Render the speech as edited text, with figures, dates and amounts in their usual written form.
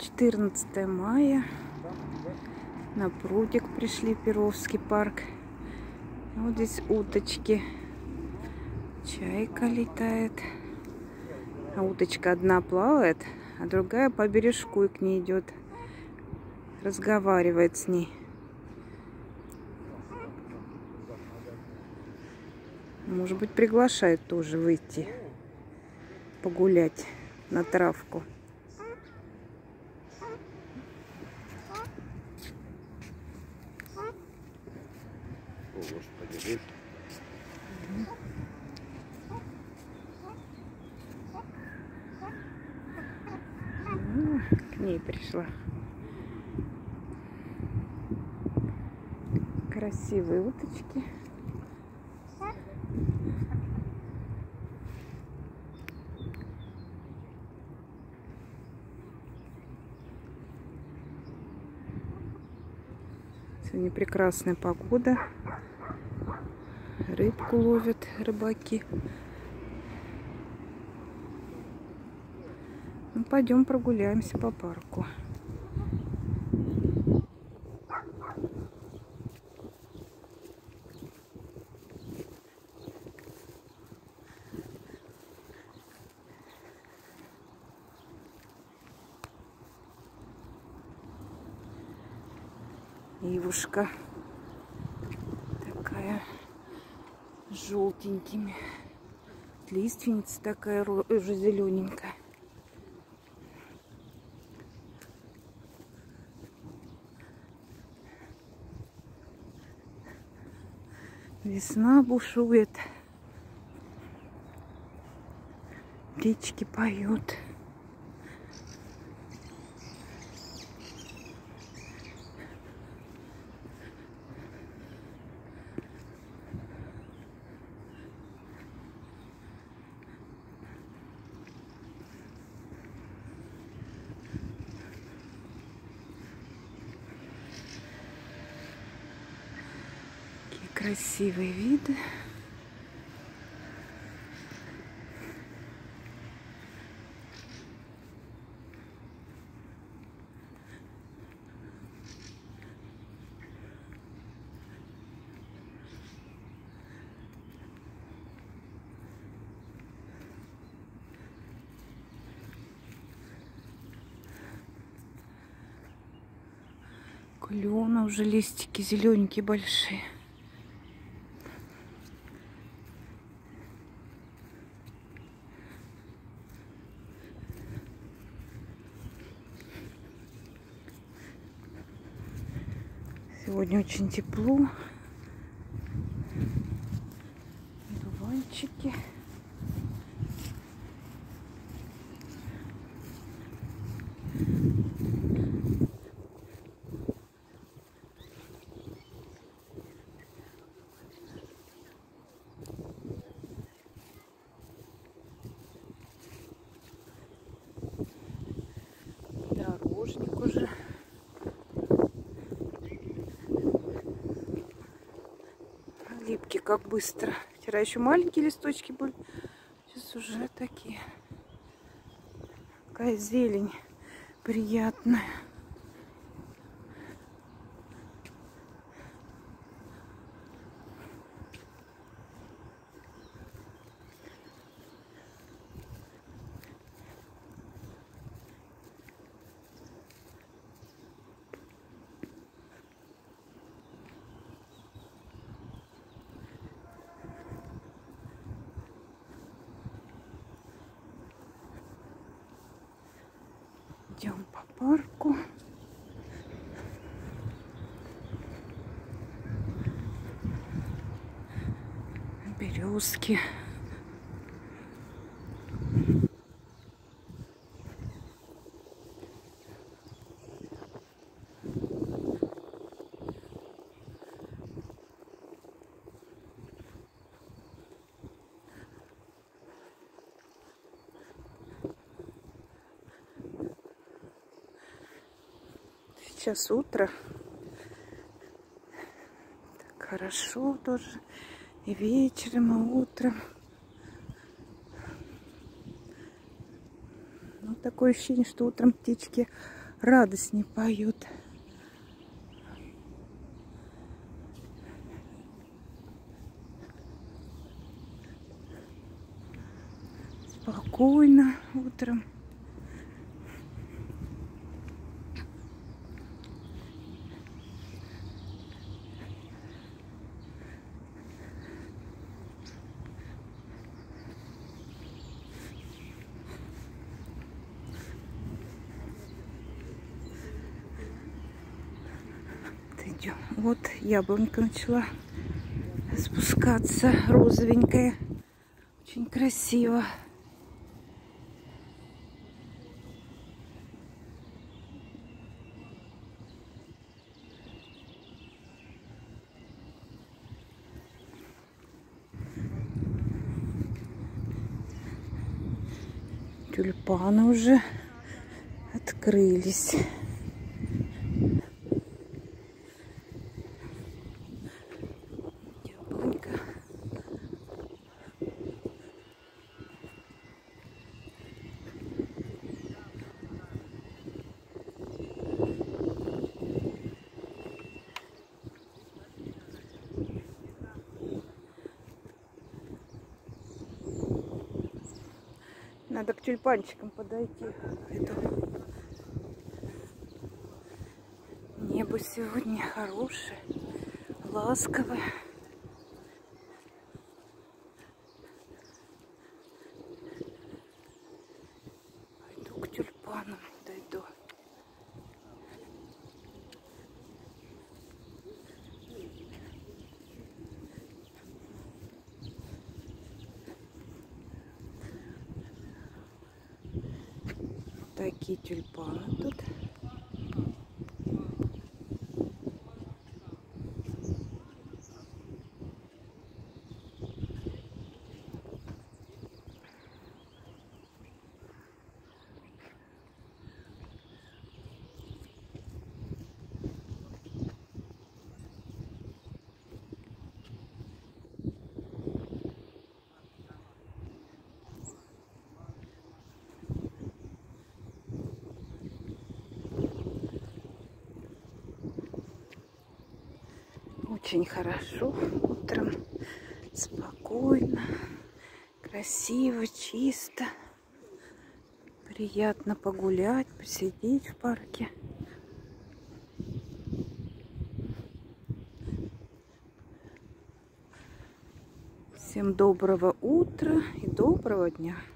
14 мая. На прудик пришли, Перовский парк. Вот здесь уточки. Чайка летает. А уточка одна плавает, а другая по бережку и к ней идет. Разговаривает с ней. Может быть, приглашает тоже выйти погулять на травку. О, Господи, К ней пришла. Красивые уточки. Сегодня прекрасная погода. Рыбку ловят рыбаки. Ну, пойдем прогуляемся по парку. Ивушка такая с желтенькими. Лиственница такая уже зелененькая. Весна бушует. Птички поют. Какие красивые виды. Клена уже листики зелененькие большие. Сегодня очень тепло. Дуванчики. Дорожник уже. Липкий, как быстро. Вчера еще маленькие листочки были. Сейчас уже такие. Какая зелень приятная. Идем по парку. Березки. Сейчас утро. Так хорошо тоже. И вечером, и утром. Ну, такое ощущение, что утром птички радостней поют. Спокойно утром. Идем. Вот яблонька начала спускаться, розовенькая, очень красиво. Тюльпаны уже открылись. Яблонька. Надо к тюльпанчикам подойти. Небо сегодня хорошее, ласковое. Пойду к тюльпанам, дойду. Такие тюльпаны тут. Очень хорошо утром, спокойно, красиво, чисто. Приятно погулять, посидеть в парке. Всем доброго утра и доброго дня.